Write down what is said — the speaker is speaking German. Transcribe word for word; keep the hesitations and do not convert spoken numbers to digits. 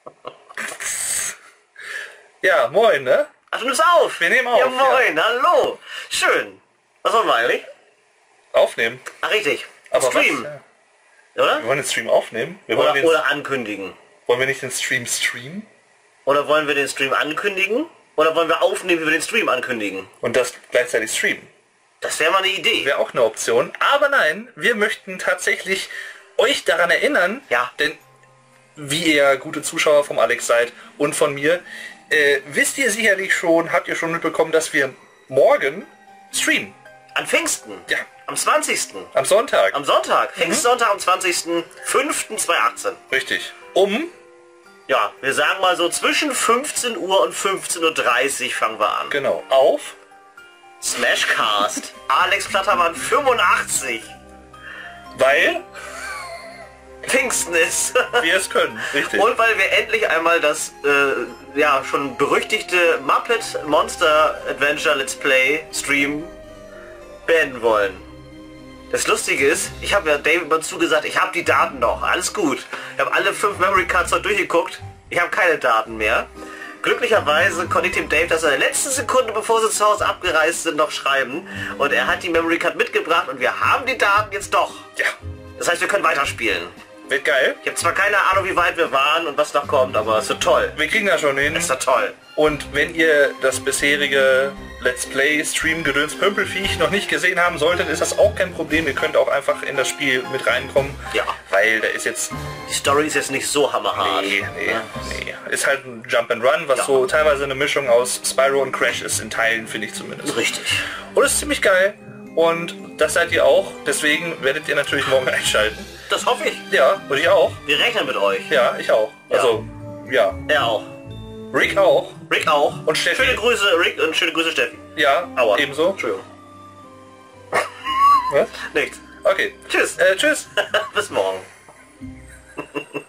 Ja, moin, ne? Ach, du nimmst auf. Wir nehmen auf. Ja, moin, ja. Hallo. Schön. Was wollen wir eigentlich? Aufnehmen. Ach, richtig. Aber Stream. was, ja. Oder? Wir wollen den Stream aufnehmen. Wir wollen Oder, den, oder ankündigen. wollen wir nicht den Stream streamen? Oder wollen wir den Stream ankündigen? Oder wollen wir aufnehmen, wie wir den Stream ankündigen? Und das gleichzeitig streamen. Das wäre mal eine Idee. Wäre auch eine Option. Aber nein, wir möchten tatsächlich euch daran erinnern, Ja. denn wie ihr gute Zuschauer vom Alex seid und von mir, äh, wisst ihr sicherlich schon, habt ihr schon mitbekommen, dass wir morgen streamen. An Pfingsten. Ja. Am zwanzigsten. Am Sonntag. Am Sonntag. Pfingstsonntag am zwanzigsten fünften zweitausendachtzehn. Richtig. Um, Ja, wir sagen mal so zwischen fünfzehn Uhr und fünfzehn Uhr dreißig fangen wir an. genau, auf. Smashcast. Alex Plattermann fünfundachtzig. Weil Pfingsten ist. wir es können. Richtig. Und weil wir endlich einmal das äh, ja schon berüchtigte Muppet Monster Adventure Let's Play Stream beenden wollen. Das Lustige ist, ich habe ja David mal zugesagt, ich habe die Daten noch, alles gut. Ich habe alle fünf Memory Cards noch durchgeguckt, ich habe keine Daten mehr. Glücklicherweise konnte ich dem Dave das in der letzten Sekunde, bevor sie zu Hause abgereist sind, noch schreiben. Und er hat die Memory Card mitgebracht und wir haben die Daten jetzt doch. Ja. Das heißt, wir können weiterspielen. Wird geil. Ich habe zwar keine Ahnung, wie weit wir waren und was noch kommt, aber es wird toll. Wir kriegen das schon hin. Es wird toll. Und wenn ihr das bisherige Let's Play Stream Gedöns Pömpelviech noch nicht gesehen haben solltet, ist das auch kein Problem. Ihr könnt auch einfach in das Spiel mit reinkommen. Ja. Weil da ist jetzt... Die Story ist jetzt nicht so hammerhart. Nee, nee, Ja. nee. Ist halt ein Jump and Run, was Ja. so teilweise eine Mischung aus Spyro und Crash ist, in Teilen, finde ich zumindest. Richtig. Und es ist ziemlich geil. Und das seid ihr auch. Deswegen werdet ihr natürlich morgen einschalten. Das hoffe ich. Ja, und ich auch. Wir rechnen mit euch. Ja, ich auch. Ja. Also, ja. Er auch. Rick auch. Rick auch. Und Steffi. Schöne Grüße, Rick, und schöne Grüße, Steffi. Ja, Aua. ebenso. Entschuldigung. Was? Nichts. Okay. Tschüss. Äh, tschüss. Bis morgen.